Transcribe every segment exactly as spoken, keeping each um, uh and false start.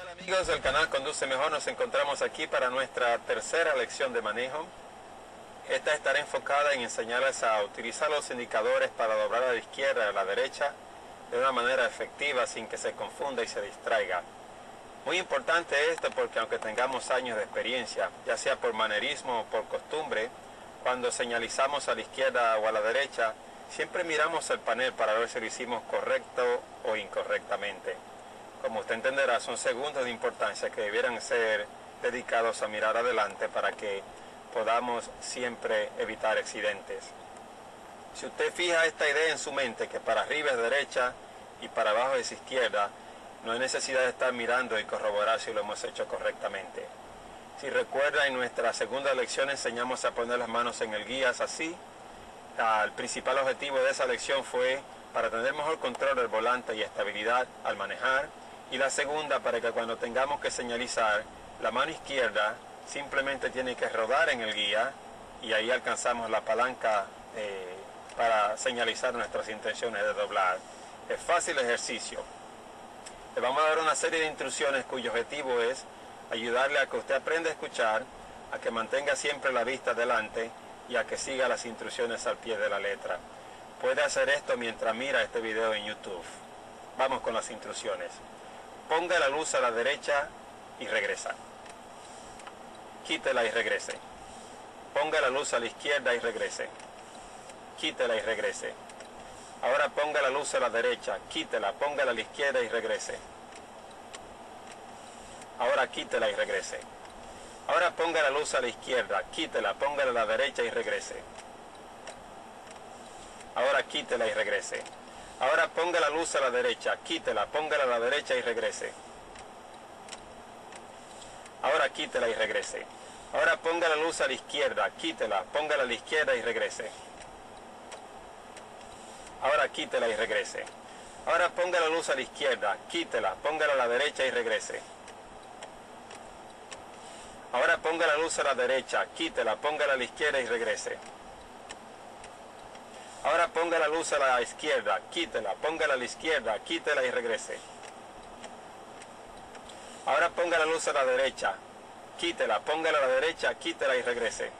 Hola amigos del canal Conduce Mejor, nos encontramos aquí para nuestra tercera lección de manejo. Esta estará enfocada en enseñarles a utilizar los indicadores para doblar a la izquierda y a la derecha de una manera efectiva sin que se confunda y se distraiga. Muy importante esto porque aunque tengamos años de experiencia, ya sea por manerismo o por costumbre, cuando señalizamos a la izquierda o a la derecha, siempre miramos el panel para ver si lo hicimos correcto o incorrectamente. Como usted entenderá, son segundos de importancia que debieran ser dedicados a mirar adelante para que podamos siempre evitar accidentes. Si usted fija esta idea en su mente, que para arriba es derecha y para abajo es izquierda, no hay necesidad de estar mirando y corroborar si lo hemos hecho correctamente. Si recuerda, en nuestra segunda lección enseñamos a poner las manos en el guías así. El principal objetivo de esa lección fue para tener mejor control del volante y estabilidad al manejar. Y la segunda, para que cuando tengamos que señalizar, la mano izquierda simplemente tiene que rodar en el guía y ahí alcanzamos la palanca eh, para señalizar nuestras intenciones de doblar. Es fácil ejercicio. Le vamos a dar una serie de instrucciones cuyo objetivo es ayudarle a que usted aprenda a escuchar, a que mantenga siempre la vista delante y a que siga las instrucciones al pie de la letra. Puede hacer esto mientras mira este video en YouTube. Vamos con las instrucciones. Ponga la luz a la derecha y regresa. Quítela y regrese. Ponga la luz a la izquierda y regrese. Quítela y regrese. Ahora ponga la luz a la derecha, quítela, póngala a la izquierda y regrese. Ahora quítela y regrese. Ahora ponga la luz a la izquierda, quítela, póngala a la derecha y regrese. Ahora quítela y regrese. Ahora ponga la luz a la derecha, quítela, póngala a la derecha y regrese. Ahora quítela y regrese. Ahora ponga la luz a la izquierda, quítela, póngala a la izquierda y regrese. Ahora quítela y regrese. Ahora ponga la luz a la izquierda, quítela, póngala a la derecha y regrese. Ahora ponga la luz a la derecha, quítela, póngala a la izquierda y regrese. Ahora ponga la luz a la izquierda, quítela, póngala a la izquierda, quítela y regrese. Ahora ponga la luz a la derecha, quítela, póngala a la derecha, quítela y regrese.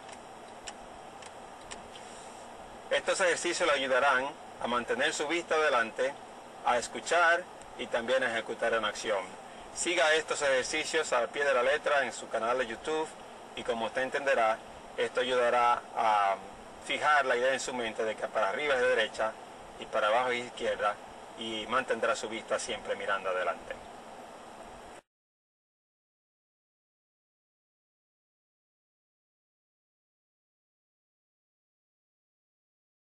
Estos ejercicios le ayudarán a mantener su vista adelante, a escuchar y también a ejecutar en acción. Siga estos ejercicios al pie de la letra en su canal de YouTube y como usted entenderá, esto ayudará a fijar la idea en su mente de que para arriba es derecha y para abajo es izquierda y mantendrá su vista siempre mirando adelante.